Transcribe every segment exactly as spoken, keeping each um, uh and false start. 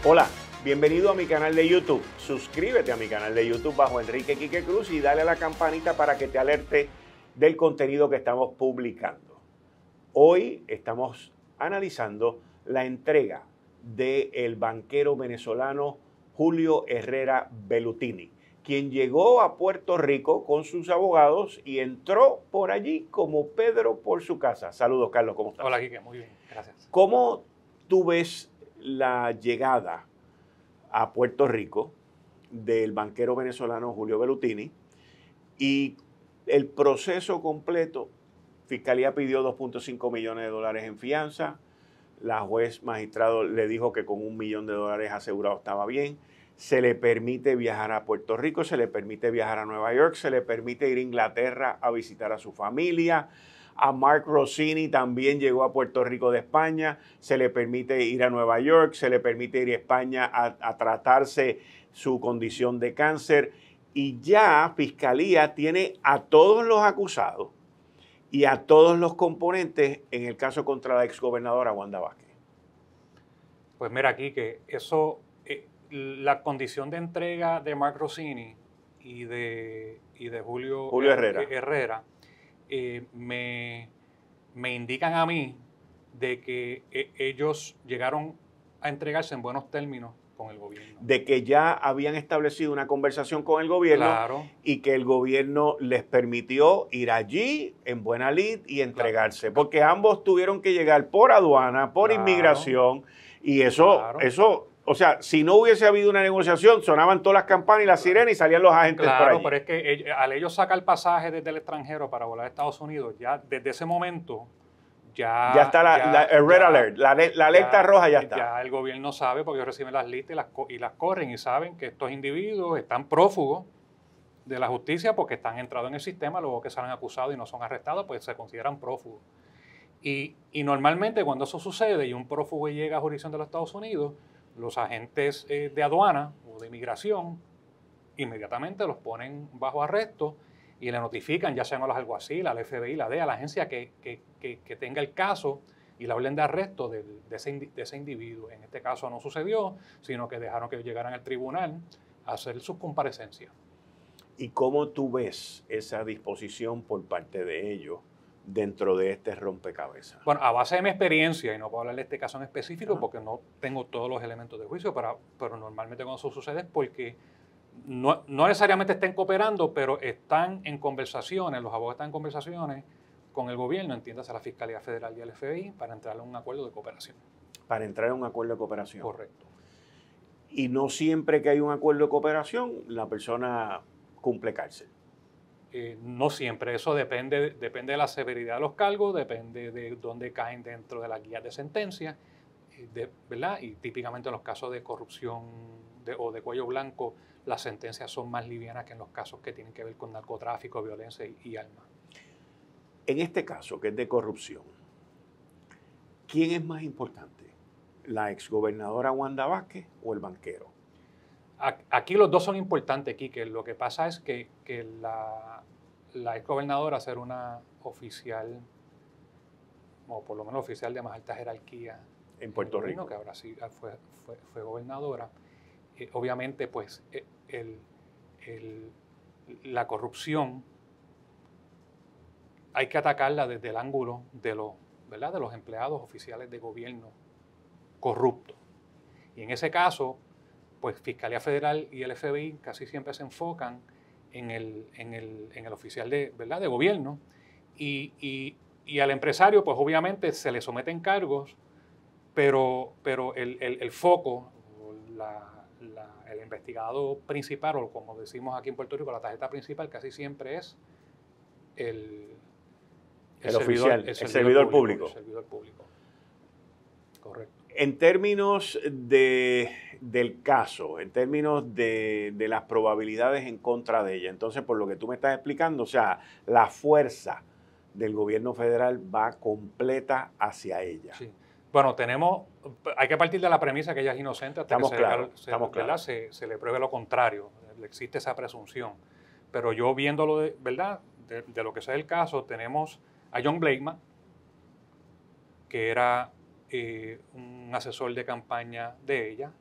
Hola, bienvenido a mi canal de YouTube. Suscríbete a mi canal de YouTube bajo Enrique Quique Cruz y dale a la campanita para que te alerte del contenido que estamos publicando. Hoy estamos analizando la entrega del banquero venezolano Julio Herrera Bellutini, quien llegó a Puerto Rico con sus abogados y entró por allí como Pedro por su casa. Saludos, Carlos, ¿cómo estás? Hola, Quique, muy bien, gracias. ¿Cómo tú ves la llegada a Puerto Rico del banquero venezolano Julio Bellutini y el proceso completo? Fiscalía pidió dos punto cinco millones de dólares en fianza, la juez magistrado le dijo que con un millón de dólares asegurado estaba bien, se le permite viajar a Puerto Rico, se le permite viajar a Nueva York, se le permite ir a Inglaterra a visitar a su familia. A Mark Rossini también llegó a Puerto Rico de España, se le permite ir a Nueva York, se le permite ir a España a, a tratarse su condición de cáncer y ya Fiscalía tiene a todos los acusados y a todos los componentes en el caso contra la exgobernadora Wanda Vázquez. Pues mira aquí que eso, eh, la condición de entrega de Mark Rossini y de, y de Julio, Julio Herrera, Herrera eh, me, me indican a mí de que eh, ellos llegaron a entregarse en buenos términos con el gobierno. De que ya habían establecido una conversación con el gobierno, claro, y que el gobierno les permitió ir allí en buena lid y entregarse. Claro. Porque ambos tuvieron que llegar por aduana, por claro, inmigración, y eso, claro. eso, o sea, si no hubiese habido una negociación, sonaban todas las campanas y las claro. sirenas y salían los agentes claro, por allí. Pero es que ellos, al ellos sacar pasaje desde el extranjero para volar a Estados Unidos, ya desde ese momento... Ya, ya está la, ya, la el red ya, alert, la, la alerta ya, roja ya está. Ya el gobierno sabe porque ellos reciben las listas y las, y las corren y saben que estos individuos están prófugos de la justicia porque están entrados en el sistema, luego que salen acusados y no son arrestados, pues se consideran prófugos. Y, y normalmente cuando eso sucede y un prófugo llega a jurisdicción de los Estados Unidos, los agentes eh, de aduana o de inmigración inmediatamente los ponen bajo arresto y le notifican, ya sean a los alguaciles, al F B I, la D E A, a la agencia que, que, que, que tenga el caso y la orden de arresto de, de, ese, de ese individuo. En este caso no sucedió, sino que dejaron que llegaran al tribunal a hacer sus comparecencias. ¿Y cómo tú ves esa disposición por parte de ellos dentro de este rompecabezas? Bueno, a base de mi experiencia, y no puedo hablar de este caso en específico, ¿ah? Porque no tengo todos los elementos de juicio, pero, pero normalmente cuando eso sucede es porque No, no necesariamente estén cooperando, pero están en conversaciones, los abogados están en conversaciones con el gobierno, entiéndase la Fiscalía Federal y el F B I, para entrar en un acuerdo de cooperación. Para entrar en un acuerdo de cooperación. Correcto. Y no siempre que hay un acuerdo de cooperación, la persona cumple cárcel. Eh, no siempre, eso depende, depende de la severidad de los cargos, depende de dónde caen dentro de las guías de sentencia, de, ¿verdad? Y típicamente en los casos de corrupción de, o de cuello blanco, las sentencias son más livianas que en los casos que tienen que ver con narcotráfico, violencia y, y armas. En este caso, que es de corrupción, ¿quién es más importante? ¿La exgobernadora Wanda Vázquez o el banquero? Aquí los dos son importantes, Quique. Lo que pasa es que, que la, la exgobernadora, ser una oficial, o por lo menos oficial de más alta jerarquía en Puerto en Rico, que ahora sí fue, fue, fue gobernadora, eh, obviamente pues el, el, la corrupción hay que atacarla desde el ángulo de los, ¿verdad? de los empleados oficiales de gobierno corruptos. Y en ese caso, pues Fiscalía Federal y el F B I casi siempre se enfocan en el, en el, en el oficial de, ¿verdad? de gobierno y, y, y al empresario pues obviamente se le someten cargos, pero, pero el, el, el foco, la, la, el investigado principal, o como decimos aquí en Puerto Rico, la tarjeta principal casi siempre es el, el, el servidor, oficial, el, el servidor, servidor público, público. El servidor público. Correcto. En términos de, del caso, en términos de, de las probabilidades en contra de ella, entonces por lo que tú me estás explicando, o sea, la fuerza del gobierno federal va completa hacia ella. Sí. Bueno, tenemos, hay que partir de la premisa que ella es inocente hasta estamos que claro, se, estamos se, claro. se, se le pruebe lo contrario, existe esa presunción. Pero yo viéndolo, de, ¿verdad? De, de lo que sea el caso, tenemos a John Blakeman, que era eh, un asesor de campaña de ella,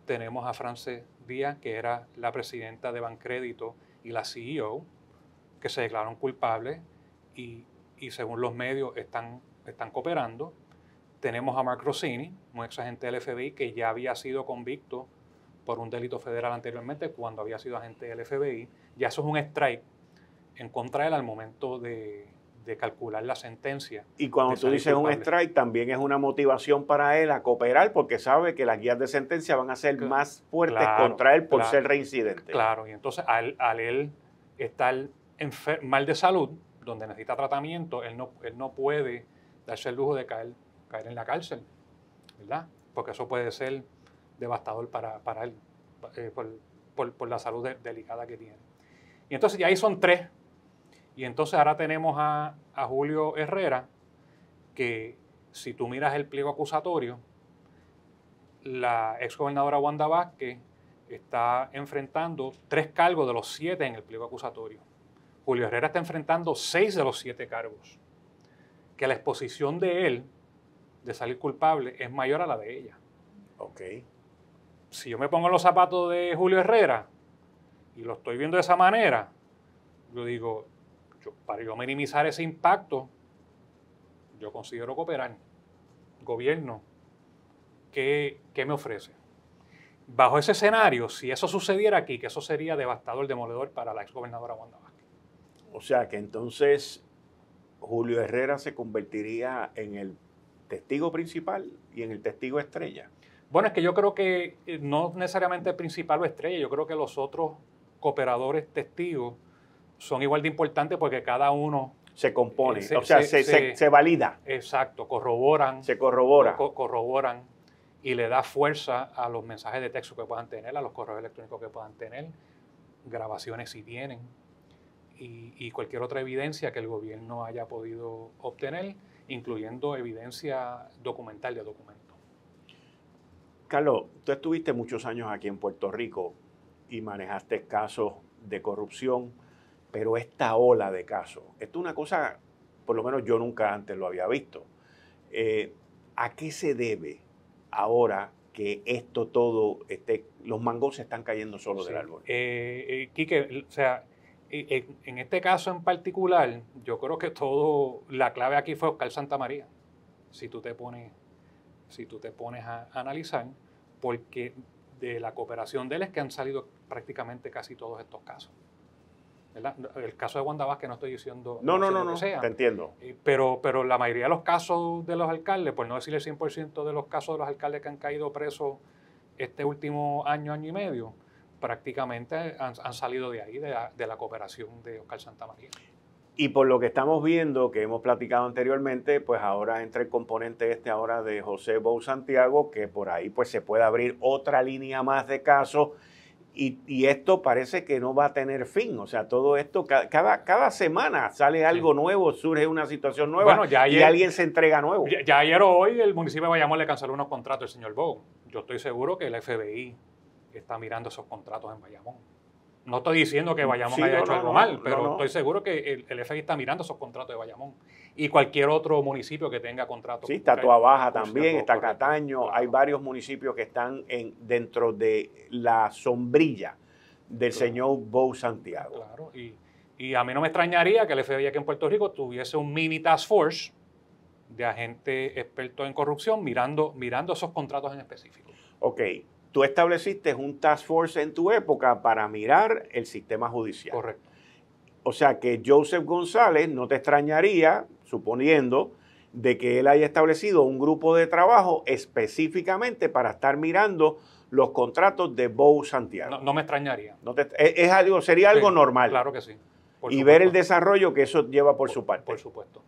tenemos a Frances Díaz, que era la presidenta de Bancrédito y la C E O, que se declararon culpables y, y según los medios están, están cooperando. Tenemos a Mark Rossini, un ex agente del F B I que ya había sido convicto por un delito federal anteriormente cuando había sido agente del F B I. Ya eso es un strike en contra de él al momento de, de calcular la sentencia. Y cuando tú dices culpable. Un strike, también es una motivación para él a cooperar porque sabe que las guías de sentencia van a ser claro, más fuertes claro, contra él por claro, ser reincidente. Claro, y entonces al, al él estar mal de salud, donde necesita tratamiento, él no, él no puede darse el lujo de caer, caer en la cárcel, ¿verdad? Porque eso puede ser devastador para, para él, eh, por, por, por la salud de, delicada que tiene. Y entonces ya ahí son tres. Y entonces ahora tenemos a, a Julio Herrera, que si tú miras el pliego acusatorio, la exgobernadora Wanda Vázquez está enfrentando tres cargos de los siete en el pliego acusatorio. Julio Herrera está enfrentando seis de los siete cargos. Que la exposición de él de salir culpable es mayor a la de ella. Ok. Si yo me pongo en los zapatos de Julio Herrera y lo estoy viendo de esa manera, yo digo, yo, para yo minimizar ese impacto, yo considero cooperar. Gobierno, ¿qué, qué me ofrece? Bajo ese escenario, si eso sucediera aquí, que eso sería devastador, demoledor para la exgobernadora Wanda Vázquez. O sea que entonces Julio Herrera se convertiría en el testigo principal y en el testigo estrella. Bueno, es que yo creo que no necesariamente el principal o estrella, yo creo que los otros cooperadores testigos son igual de importantes porque cada uno se compone, se, o sea, se, se, se, se valida. Exacto, corroboran. Se corrobora. Co corroboran y le da fuerza a los mensajes de texto que puedan tener, a los correos electrónicos que puedan tener, grabaciones si tienen, y, y cualquier otra evidencia que el gobierno haya podido obtener, incluyendo evidencia documental de documentos. Carlos, tú estuviste muchos años aquí en Puerto Rico y manejaste casos de corrupción, pero esta ola de casos, esto es una cosa, por lo menos yo nunca antes lo había visto. Eh, ¿A qué se debe ahora que esto todo, esté, los mangos se están cayendo solo sí. del árbol? Eh, eh, Quique, o sea, eh, en este caso en particular, yo creo que todo, la clave aquí fue Oscar Santamaría, si tú te pones, si tú te pones a, a analizar, porque de la cooperación de él es que han salido prácticamente casi todos estos casos. ¿Verdad? El caso de Wanda Vázquez no estoy diciendo no, no, no, no, no, sea, te entiendo. Pero, pero la mayoría de los casos de los alcaldes, por no decir el cien por ciento de los casos de los alcaldes que han caído presos este último año, año y medio, prácticamente han, han salido de ahí, de la, de la cooperación de Oscar Santamaría. Y por lo que estamos viendo, que hemos platicado anteriormente, pues ahora entra el componente este ahora de José Bou Santiago, que por ahí pues se puede abrir otra línea más de casos. Y, y esto parece que no va a tener fin. O sea, todo esto, cada, cada semana sale algo sí. nuevo, surge una situación nueva bueno, ya ayer, y alguien se entrega nuevo. Ya, ya ayer o hoy el municipio de Bayamón le canceló unos contratos al señor Bou. Yo estoy seguro que el F B I está mirando esos contratos en Bayamón. No estoy diciendo que Bayamón sí, haya no, hecho no, algo no, mal, pero no, estoy seguro que el, el F B I está mirando esos contratos de Bayamón. Y cualquier otro municipio que tenga contratos. Sí, está Toa Baja también, está Cataño. Claro. Hay varios municipios que están en, dentro de la sombrilla del claro. señor Bou Santiago. Claro, y, y a mí no me extrañaría que el F B I aquí en Puerto Rico tuviese un mini task force de agentes expertos en corrupción mirando, mirando esos contratos en específico. Ok. Tú estableciste un task force en tu época para mirar el sistema judicial. Correcto. O sea que Joseph González no te extrañaría, suponiendo, de que él haya establecido un grupo de trabajo específicamente para estar mirando los contratos de Bou Santiago. No, no me extrañaría. No te, es, es algo, sería algo sí, normal. Claro que sí. Por y supuesto. Ver el desarrollo que eso lleva por, por su parte. Por supuesto.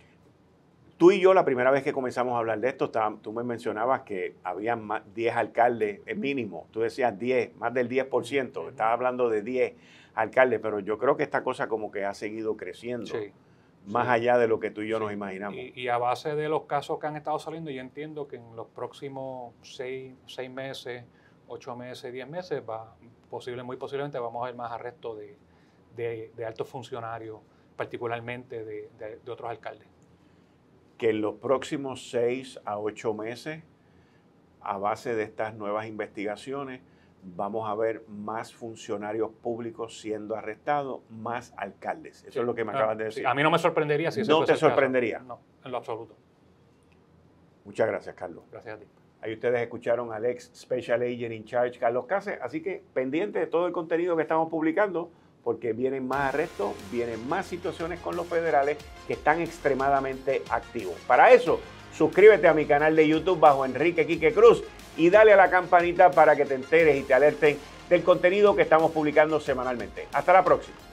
Tú y yo, la primera vez que comenzamos a hablar de esto, tú me mencionabas que había más diez alcaldes mínimo. Tú decías diez, más del diez por ciento. Estabas hablando de diez alcaldes, pero yo creo que esta cosa como que ha seguido creciendo. Sí, más sí. allá de lo que tú y yo sí. nos imaginamos. Y, y a base de los casos que han estado saliendo, yo entiendo que en los próximos seis, seis meses, ocho meses, diez meses, va, posible, muy posiblemente vamos a ver más arrestos de, de, de altos funcionarios, particularmente de, de, de otros alcaldes. Que en los próximos seis a ocho meses a base de estas nuevas investigaciones, vamos a ver más funcionarios públicos siendo arrestados, más alcaldes. Eso sí, es lo que me acabas de decir. Sí, a mí no me sorprendería si eso ¿No te sorprendería? No, en lo absoluto. Muchas gracias, Carlos. Gracias a ti. Ahí ustedes escucharon al ex Special Agent in Charge, Carlos Cáceres. Así que pendiente de todo el contenido que estamos publicando, porque vienen más arrestos, vienen más situaciones con los federales que están extremadamente activos. Para eso, suscríbete a mi canal de YouTube bajo Enrique Quique Cruz y dale a la campanita para que te enteres y te alerten del contenido que estamos publicando semanalmente. Hasta la próxima.